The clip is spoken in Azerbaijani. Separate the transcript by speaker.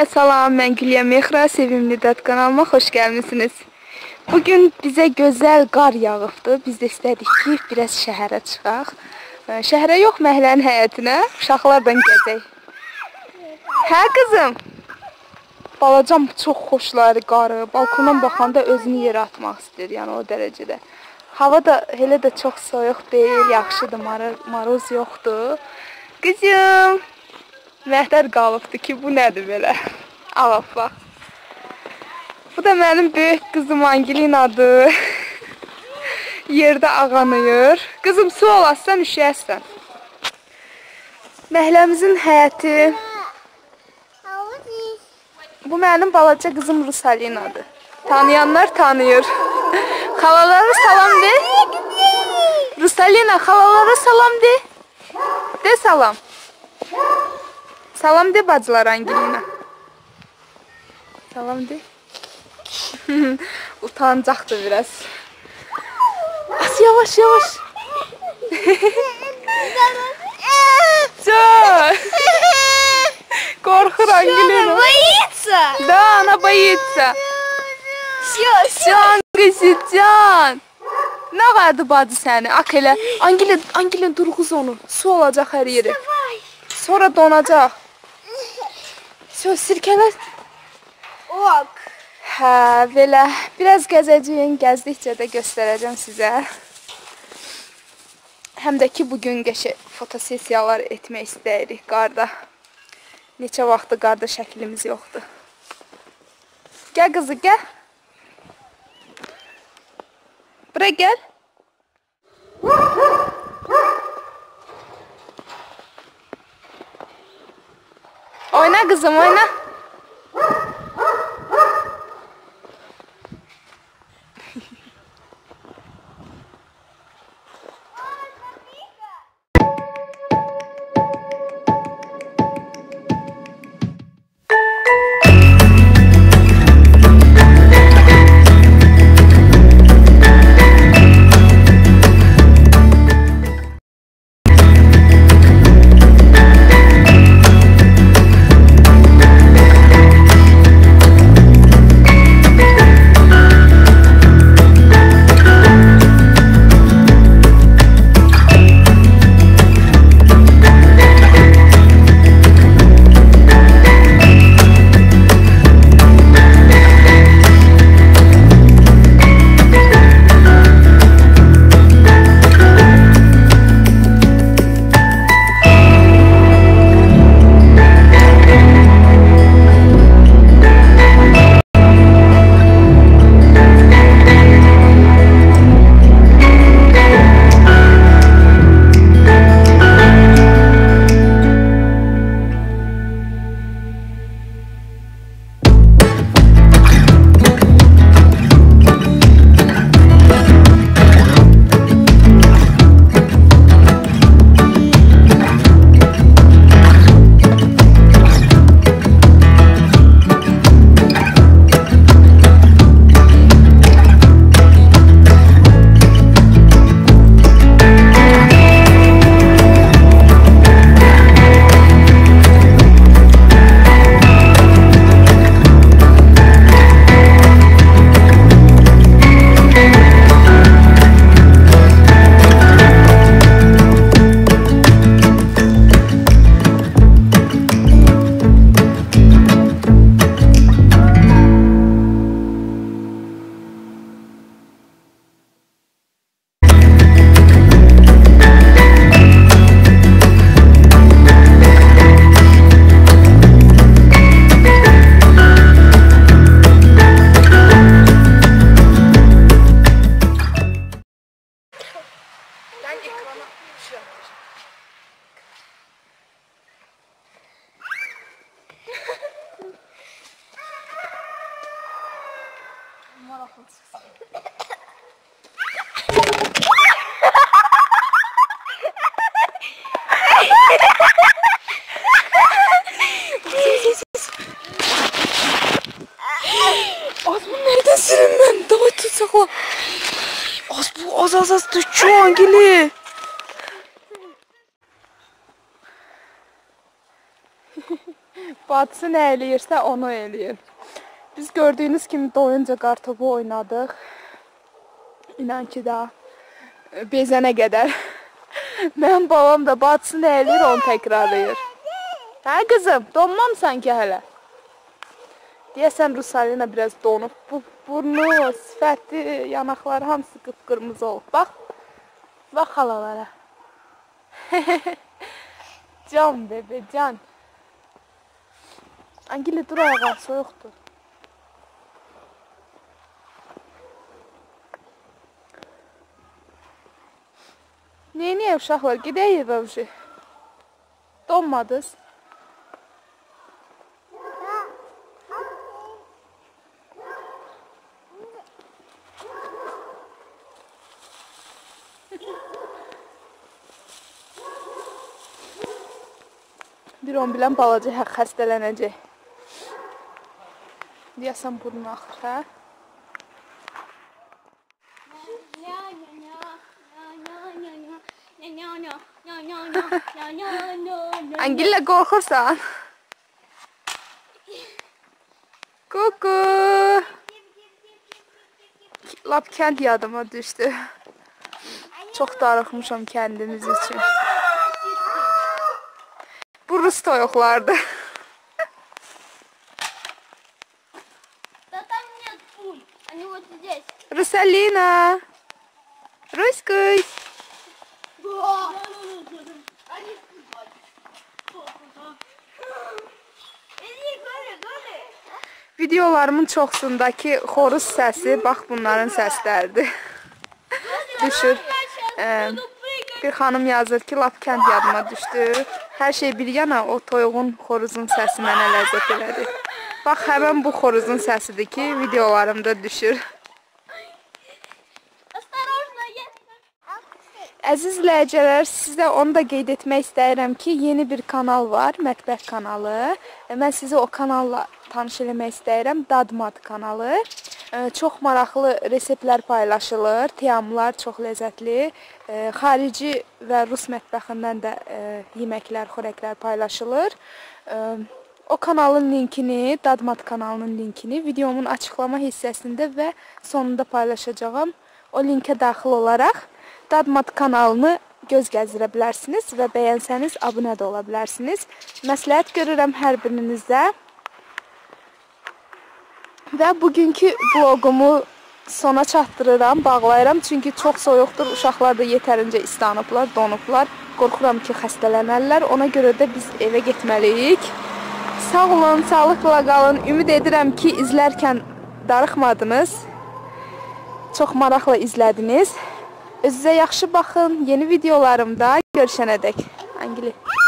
Speaker 1: Hamıya salam, mən Gülya Mexra, Sevimli Dad kanalıma xoş gəlmisiniz. Bugün bizə gözəl qar yağıbdı. Biz də istədik ki, biraz şəhərə çıxaq. Şəhərə yox, məhəllənin həyətinə, uşaqlardan gəzək. Hə qızım? Balacam çox xoşları qarı, balkondan baxanda özünü yerə atmaq istəyir, yəni o dərəcədə. Hava da elə də çox soyuq deyil, yaxşıdır, maroz yoxdur. Qızım, məhdər qalıbdı ki, bu nədir belə? Alaq, bax. Bu da mənim böyük qızım Angelinadır. Yerdə ağanıyır. Qızım, su olassan, üşüyəsən. Məhəlləmizin həyəti. Bu mənim balaca qızım Rusalinadır. Tanıyanlar tanıyır. Xalalara salam de. Rusalina, xalalara salam de. De salam. Salam de bacılar Angelina. Salam de. Utanacaktı biraz. As yavaş yavaş. Çok. Korkur Angelina.
Speaker 2: Боится?
Speaker 1: Да, она боится. Can kızı can. Ne vardı bacı səni? Ak elə. Angelina durğuz onu. Su olacaq hər yeri. Sonra donacaq. Söz sirkələ.
Speaker 2: Ok.
Speaker 1: Hə, belə. Biraz gəzəcəyim. Gəzdikcə də göstərəcəm sizə. Həm də ki, bugün qəşəng fotosesiyalar etmək istəyirik qarda. Neçə vaxtı qarda şəklimiz yoxdur. Gəl qızı, gəl. Bura gəl. Oyna qızım, oyna. Az bu nereden sürüm ben? Davay tutsakla. Az düşüyor Angeli. Bacısı nə eləyirsə onu eləyir. Biz gördüyünüz kimi doyunca qartopu oynadıq. İnan ki daha bezənə qədər. Mənim babam da bacısı nə eləyir onu təkrarlayır. Hə qızım, donmamsan ki hələ? Deyəsən Rusalina biraz donub. Burnu, sifəti, yanaqları hamısı qıpqırmızı olub. Bax. Bax xalalara. Can bebe, can. Angili dur ayağa, soyuqdur. Niyə uşaqlar? Gedək evə uşaq. Donmadınız. Bir on bilən balaca xəstələnəcək. Deyəsən burnu axır, hə? Angillə qorxursan? Kuku. Lap kənd yadıma düşdü. Çox darıxmışam kəndimiz üçün. Bu Rus toyuqlardır. Rusalina. Ruskay. Videolarımın çoxsundakı xoruz səsi bax bunların səsləridir. Düşür. Bir xanım yazır ki, lap kənd yadıma düşdü. Hər şey bir yana o toyuğun, xoruzun səsi mənə ləzzət elədi. Bax, həmən bu xoruzun səsidir ki, videolarımda düşür. Əziz izləyicilər, sizə onu da qeyd etmək istəyirəm ki, yeni bir kanal var, mətbəx kanalı. Mən sizi o kanalla tanış eləmək istəyirəm, Dadmat kanalı. Çox maraqlı reseptlər paylaşılır, tiyamlar çox ləzzətli. Xarici və Rus mətbəxindən də yeməklər, xörəklər paylaşılır. O kanalın linkini, Dadmat kanalının linkini videomun açıqlama hissəsində və sonunda paylaşacağım. O linkə daxil olaraq Dadmat kanalını göz gəzdirə bilərsiniz və bəyənsəniz abunə də ola bilərsiniz. Məsləhət görürəm hər birinizə. Və bugünkü vlogumu sona çatdırıram, bağlayıram. Çünki çox soyuqdur, uşaqlar da yetərincə islanıblar, donublar. Qorxuram ki, xəstələnərlər. Ona görə də biz evə getməliyik. Sağ olun, sağlıqla qalın. Ümid edirəm ki, izlərkən darıxmadınız. Çox maraqla izlədiniz. Özünüzə yaxşı baxın. Yeni videolarımda görüşənədək. Angili.